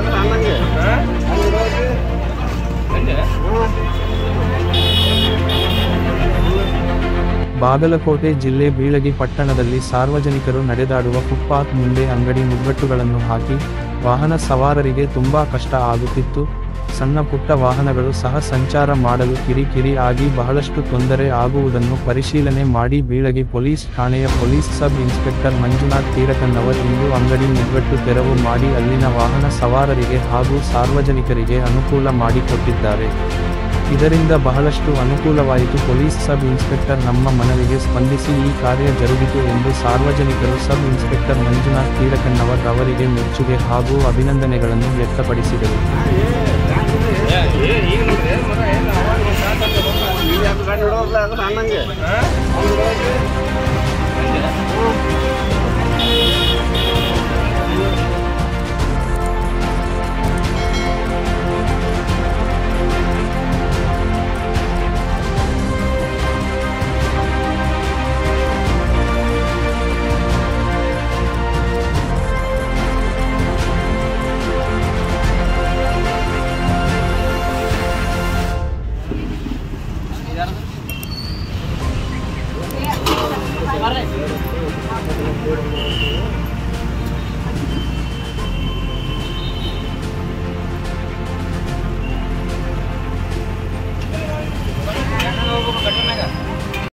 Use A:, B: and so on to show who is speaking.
A: ಬಾಗಲಕೋಟೆ ಜಿಲ್ಲೆ ಬೀಳಗಿ ಪಟ್ಟಣದಲ್ಲಿ ಸಾರ್ವಜನಿಕರು ನಡೆದಾಡುವ ಫುಟ್ಪಾತ್ ಮುಂದೆ ಅಂಗಡಿ ಮುಗ್ಗಟ್ಟುಗಳನ್ನು ಹಾಕಿ ವಾಹನ ಸವಾರರಿಗೆ ತುಂಬಾ ಕಷ್ಟ ಆಗುತ್ತಿತ್ತು. ಸಣ್ಣ ಪುಟ್ಟ ವಾಹನಗಳು ಸಹ ಸಂಚಾರ ಮಾಡಲು ಕಿರಿಕಿರಿ ಆಗಿ ಬಹಳಷ್ಟು ತೊಂದರೆ ಆಗುವುದನ್ನು ಪರಿಶೀಲನೆ ಮಾಡಿ ಬೀಳಗಿ ಪೊಲೀಸ್ ಠಾಣೆಯ police sub inspector Manjunath Tirakannavar ಇಂದು ಅಂಗಡಿ ಮುಗ್ಗಟ್ಟು ತೆರವು ಮಾಡಿ ಅಲ್ಲಿನ ವಾಹನ ಸವಾರರಿಗೆ ಹಾಗೂ ಸಾರ್ವಜನಿಕರಿಗೆ ಅನುಕೂಲ ಮಾಡಿಕೊಟ್ಟಿದ್ದಾರೆ. ಇದರಿಂದ ಬಹಳಷ್ಟು ಅನುಕೂಲವಾಯಿತು. ಪೊಲೀಸ್ ಸಬ್ ಇನ್ಸ್ಪೆಕ್ಟರ್ ನಮ್ಮ ಮನವಿಗೆ ಸ್ಪಂದಿಸಿ ಈ ಕಾರ್ಯ ಜರುಗಿತು ಎಂದು ಸಾರ್ವಜನಿಕರು ಸಬ್ ಇನ್ಸ್ಪೆಕ್ಟರ್ ಮಂಜುನಾಥ್ ತೀರಕನ್ನವರ್ ಅವರಿಗೆ ಮೆಚ್ಚುಗೆ ಹಾಗೂ ಅಭಿನಂದನೆಗಳನ್ನು ವ್ಯಕ್ತಪಡಿಸಿದರು.
B: ಈಗ